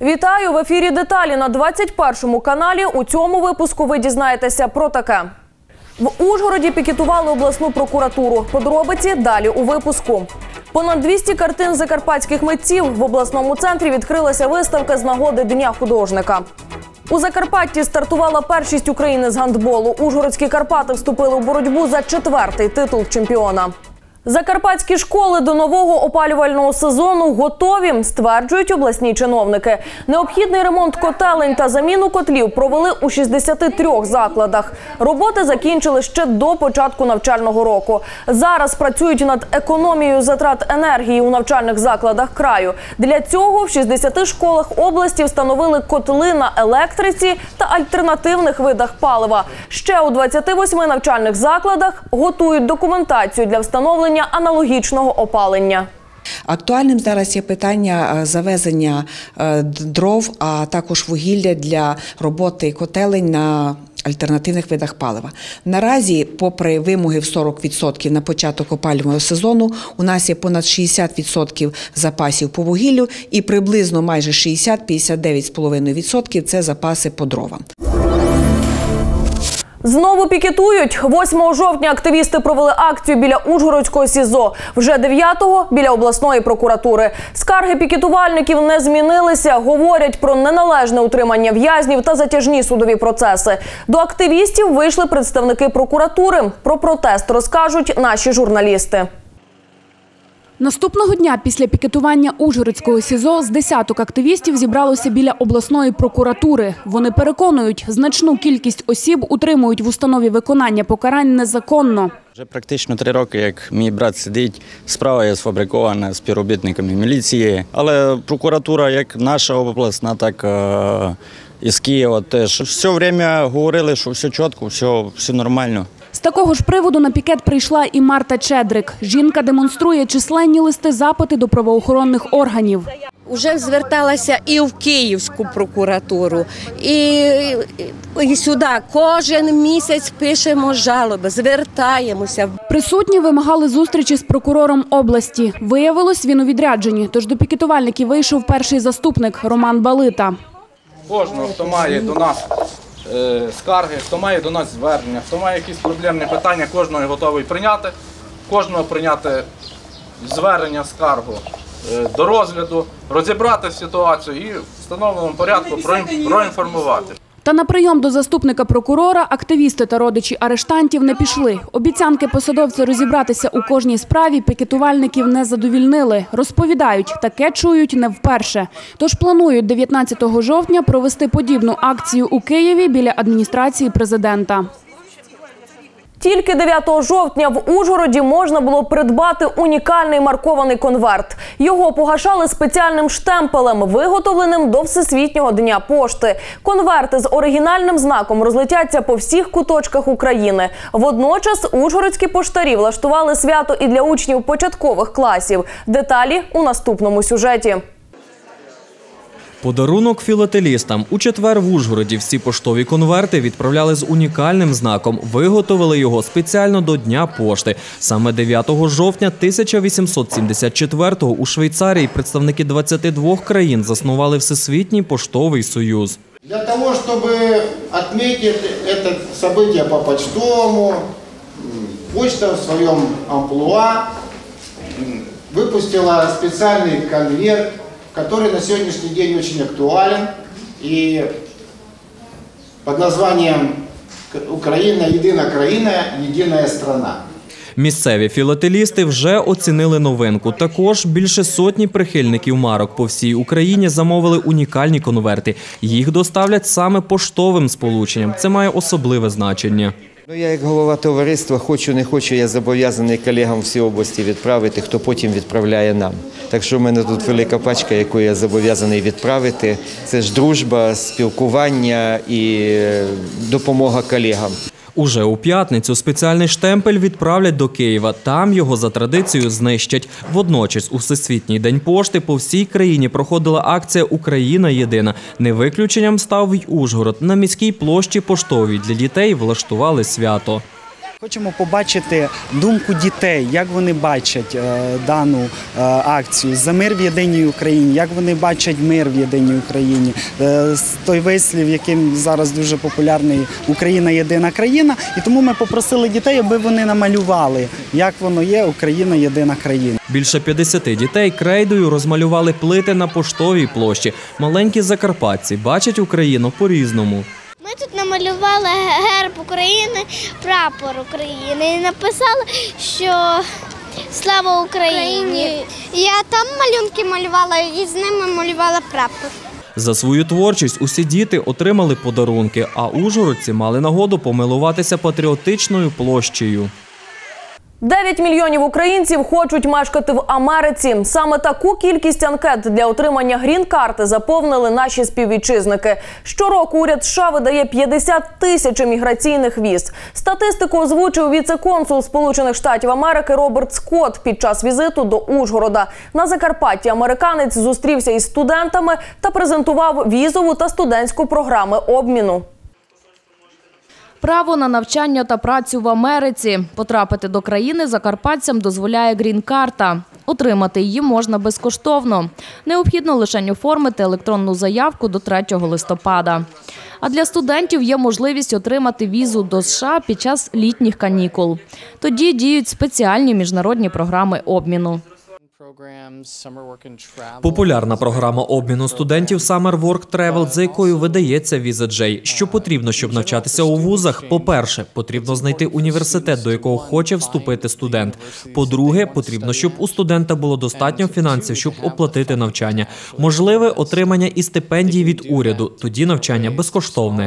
Вітаю! В ефірі «Деталі» на 21 каналі. У цьому випуску ви дізнаєтеся про таке. В Ужгороді пікетували обласну прокуратуру. Подробиці далі у випуску. Понад 200 картин закарпатських митців. В обласному центрі відкрилася виставка з нагоди Дня художника. У Закарпатті стартувала першість України з гандболу. Ужгородські Карпати вступили у боротьбу за 4-й титул чемпіона. Закарпатські школи до нового опалювального сезону готові, стверджують обласні чиновники. Необхідний ремонт котелень та заміну котлів провели у 63 закладах. Роботи закінчили ще до початку навчального року. Зараз працюють над економією затрат енергії у навчальних закладах краю. Для цього в 60 школах області встановили котли на електриці та альтернативних видах палива. Ще у 28 навчальних закладах готують документацію для встановлення аналогічного опалення. Актуальним зараз є питання завезення дров, а також вугілля для роботи котелень на альтернативних видах палива. Наразі, попри вимоги в 40% на початок опалювального сезону, у нас є понад 60% запасів по вугіллю і приблизно майже 60-59,5% – це запаси по дровам. Знову пікетують. 8 жовтня активісти провели акцію біля Ужгородського СІЗО. Вже 9-го – біля обласної прокуратури. Скарги пікетувальників не змінилися. Говорять про неналежне утримання в'язнів та затяжні судові процеси. До активістів вийшли представники прокуратури. Про протест розкажуть наші журналісти. Наступного дня після пікетування Ужгородського СІЗО з десяток активістів зібралося біля обласної прокуратури. Вони переконують, значну кількість осіб утримують в установі виконання покарань незаконно. Вже практично 3 роки, як мій брат сидить, справа є сфабрикована співробітниками міліції. Але прокуратура, як наша обласна, так і з Києва теж. Все время говорили, що все чітко, все нормально. З такого ж приводу на пікет прийшла і Марта Чедрик. Жінка демонструє численні листи-запити до правоохоронних органів. Уже зверталася і в Київську прокуратуру, і сюди. Кожен місяць пишемо жалоби, звертаємося. Присутні вимагали зустрічі з прокурором області. Виявилось, він у відрядженні, тож до пікетувальників вийшов перший заступник Роман Балита. Кожного, хто має до нас скарги, хто має до нас звернення, хто має якісь проблемні питання, кожного готовий прийняти, кожного прийняти звернення, скаргу до розгляду, розібрати ситуацію і в встановленому порядку проінформувати. Та на прийом до заступника прокурора активісти та родичі арештантів не пішли. Обіцянки посадовця розібратися у кожній справі пікетувальників не задовільнили. Розповідають, таке чують не вперше. Тож планують 19 жовтня провести подібну акцію у Києві біля адміністрації президента. Тільки 9 жовтня в Ужгороді можна було придбати унікальний маркований конверт. Його погашали спеціальним штемпелем, виготовленим до Всесвітнього дня пошти. Конверти з оригінальним знаком розлетяться по всіх куточках України. Водночас ужгородські поштарі влаштували свято і для учнів початкових класів. Деталі у наступному сюжеті. Подарунок філателістам. У четвер в Ужгороді всі поштові конверти відправляли з унікальним знаком. Виготовили його спеціально до Дня пошти. Саме 9 жовтня 1874-го у Швейцарії представники 22 країн заснували Всесвітній поштовий союз. Для того, щоб відмітити це событие по-почтовому, почта в своєму амплуа випустила спеціальний конверт, который на сегодняшний день очень актуален, и под названием «Украина, єдина країна, єдина страна». Місцеві філателісти вже оцінили новинку. Також більше сотні прихильників марок по всій Україні замовили унікальні конверти. Їх доставлять саме поштовим сполученням. Це має особливе значення. Я як голова товариства, хочу, не хочу, я зобов'язаний колегам всій області відправити, хто потім відправляє нам. Так що в мене тут велика пачка, яку я зобов'язаний відправити. Це ж дружба, спілкування і допомога колегам. Уже у п'ятницю спеціальний штемпель відправлять до Києва. Там його за традицією знищать. Водночас у Всесвітній день пошти по всій країні проходила акція «Україна єдина». Не виключенням став й Ужгород. На міській площі Поштовій для дітей влаштували свято. Хочемо побачити думку дітей, як вони бачать дану акцію «За мир в єдиній Україні», як вони бачать мир в єдиній Україні. Той вислів, яким зараз дуже популярний «Україна – єдина країна». І тому ми попросили дітей, аби вони намалювали, як воно є «Україна – єдина країна». Більше 50 дітей крейдою розмалювали плити на Поштовій площі. Маленькі закарпатці бачать Україну по-різному. Ми тут намалювали герб України, прапор України і написали, що слава Україні. Я там малюнки малювала і з ними малювала прапор. За свою творчість усі діти отримали подарунки, а ужгородці мали нагоду помилуватися патріотичною площею. 9 мільйонів українців хочуть мешкати в Америці. Саме таку кількість анкет для отримання грін-карти заповнили наші співвітчизники. Щороку уряд США видає 50 тисяч міграційних віз. Статистику озвучив віце-консул Сполучених Штатів Америки Роберт Скотт під час візиту до Ужгорода. На Закарпатті американець зустрівся із студентами та презентував візову та студентську програми обміну. Право на навчання та працю в Америці. Потрапити до країни закарпатцям дозволяє грін-карта. Отримати її можна безкоштовно. Необхідно лише оформити електронну заявку до 3 листопада. А для студентів є можливість отримати візу до США під час літніх канікул. Тоді діють спеціальні міжнародні програми обміну. Популярна програма обміну студентів Summer Work Travel, за якою видається віза J. Що потрібно, щоб навчатися у вузах? По-перше, потрібно знайти університет, до якого хоче вступити студент. По-друге, потрібно, щоб у студента було достатньо фінансів, щоб оплатити навчання. Можливе отримання і стипендії від уряду. Тоді навчання безкоштовне.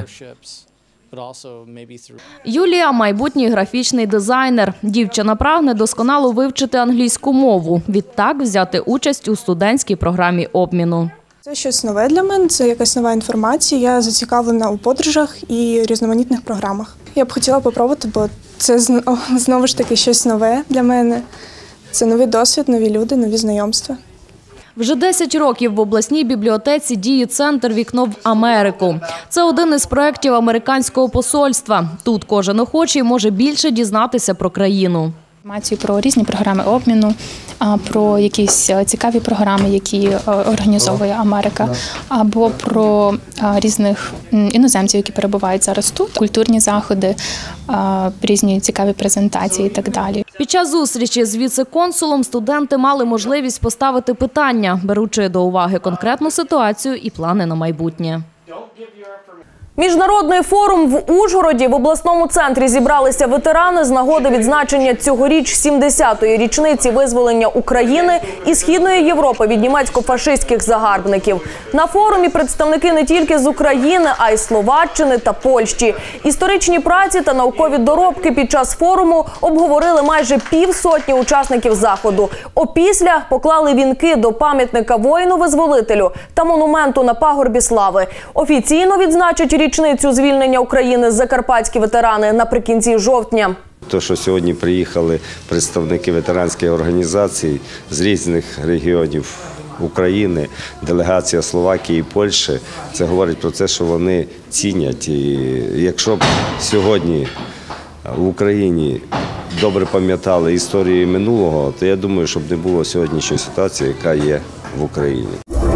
Юлія – майбутній графічний дизайнер. Дівчина прагне досконало вивчити англійську мову. Відтак взяти участь у студентській програмі обміну. Це щось нове для мене, це якась нова інформація. Я зацікавлена у подорожах і різноманітних програмах. Я б хотіла спробувати, бо це знову ж таки щось нове для мене. Це новий досвід, нові люди, нові знайомства. Вже 10 років в обласній бібліотеці діє центр «Вікно в Америку». Це один із проєктів американського посольства. Тут кожен охочий може більше дізнатися про країну. Інформацію про різні програми обміну, про якісь цікаві програми, які організовує Америка, або про різних іноземців, які перебувають зараз тут, культурні заходи, різні цікаві презентації і так далі. Під час зустрічі з віце-консулом студенти мали можливість поставити питання, беручи до уваги конкретну ситуацію і плани на майбутнє. Міжнародний форум в Ужгороді. В обласному центрі зібралися ветерани з нагоди відзначення цьогоріч 70-ї річниці визволення України і Східної Європи від німецько-фашистських загарбників. На форумі представники не тільки з України, а й Словаччини та Польщі. Історичні праці та наукові доробки під час форуму обговорили майже півсотні учасників заходу. Опісля поклали вінки до пам'ятника воїну-визволителю та монументу на пагорбі слави. Офіційно відзначать річницю звільнення України закарпатські ветерани наприкінці жовтня. То, що сьогодні приїхали представники ветеранських організацій з різних регіонів України, делегація Словакії і Польщі, це говорить про те, що вони цінять. І якщо б сьогодні в Україні добре пам'ятали історію минулого, то я думаю, щоб не було сьогоднішньої ситуації, яка є в Україні.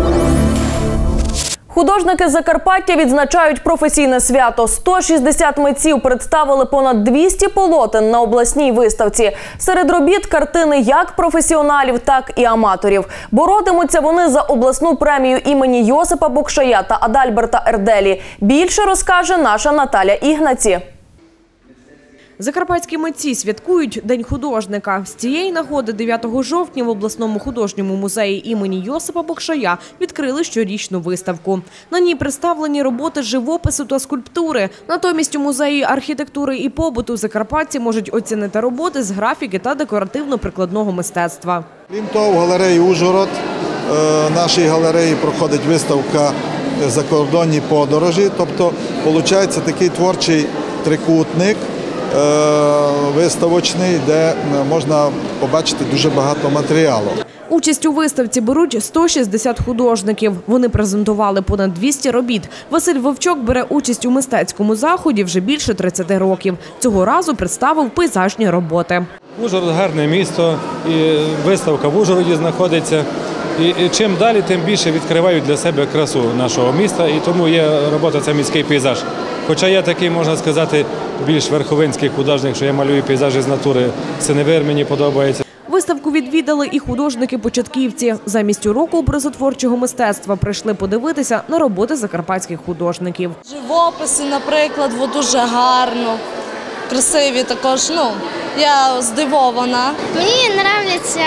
Художники Закарпаття відзначають професійне свято. 160 митців представили понад 200 полотен на обласній виставці. Серед робіт – картини як професіоналів, так і аматорів. Боротимуться вони за обласну премію імені Йосипа Бокшая та Адальберта Ерделі. Більше розкаже наша Наталя Ігнаці. Закарпатські митці святкують День художника. З цієї нагоди 9 жовтня в обласному художньому музеї імені Йосипа Бокшая відкрили щорічну виставку. На ній представлені роботи живопису та скульптури. Натомість у музеї архітектури і побуту закарпатці можуть оцінити роботи з графіки та декоративно-прикладного мистецтва. Крім того, в галереї «Ужгород», нашій галереї, проходить виставка «Закордонні подорожі». Тобто, виходить такий творчий трикутник, виставочний, де можна побачити дуже багато матеріалу. Участь у виставці беруть 160 художників. Вони презентували понад 200 робіт. Василь Вовчок бере участь у мистецькому заході вже більше 30 років. Цього разу представив пейзажні роботи. Ужгород – гарне місто, і виставка в Ужгороді знаходиться. І чим далі, тим більше відкривають для себе красу нашого міста, і тому є робота «Це міський пейзаж». Хоча я такий, можна сказати, більш верховинський художник, що я малюю пейзажі з натури. Синевир мені подобається. Виставку відвідали і художники-початківці. Замість уроку образотворчого мистецтва прийшли подивитися на роботи закарпатських художників. Живописи, наприклад, дуже гарно, красиві також. Я здивована. Мені подобаються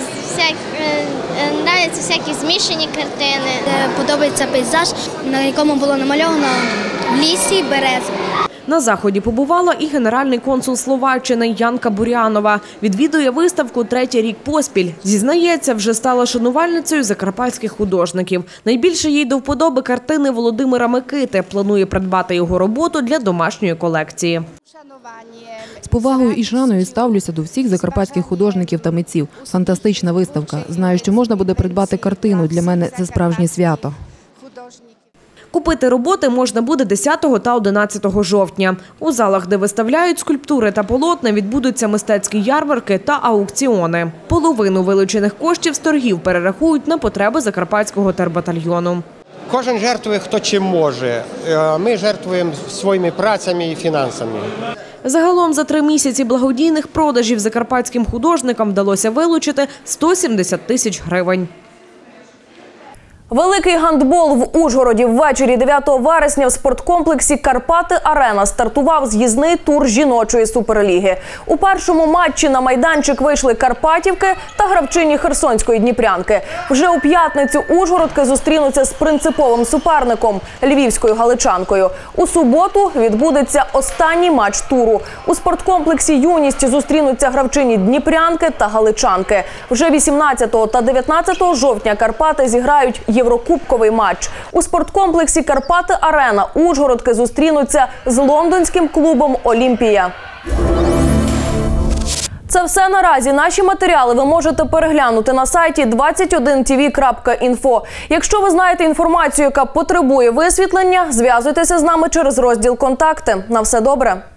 всякі змішані картини. Подобається пейзаж, на якому було намальовано в лісі берези. На заході побувала і генеральний консул Словаччини Янка Бурянова. Відвідує виставку 3-й рік поспіль. Зізнається, вже стала шанувальницею закарпатських художників. Найбільше їй до вподоби картини Володимира Микити. Планує придбати його роботу для домашньої колекції. З повагою і шаною ставлюся до всіх закарпатських художників та митців. Фантастична виставка. Знаю, що можна буде придбати картину. Для мене це справжнє свято. Купити роботи можна буде 10 та 11 жовтня. У залах, де виставляють скульптури та полотна, відбудуться мистецькі ярмарки та аукціони. Половину вилучених коштів з торгів перерахують на потреби Закарпатського тербатальйону. Кожен жертвує, хто чим може. Ми жертвуємо своїми працями і фінансами. Загалом за 3 місяці благодійних продажів закарпатським художникам вдалося вилучити 170 тисяч гривень. Великий гандбол в Ужгороді. Ввечері 9 вересня в спорткомплексі «Карпати-Арена» стартував з'їзний тур жіночої суперліги. У першому матчі на майданчик вийшли карпатівки та гравчині Херсонської Дніпрянки. Вже у п'ятницю ужгородки зустрінуться з принциповим суперником – львівською галичанкою. У суботу відбудеться останній матч туру. У спорткомплексі «Юність» зустрінуться гравчині Дніпрянки та галичанки. Вже 18 та 19 жовтня Карпати зіграють єврокубковий матч. У спорткомплексі «Карпати-Арена» ужгородки зустрінуться з лондонським клубом «Олімпія». Це все наразі. Наші матеріали ви можете переглянути на сайті 21tv.info. Якщо ви знаєте інформацію, яка потребує висвітлення, зв'язуйтеся з нами через розділ «Контакти». На все добре!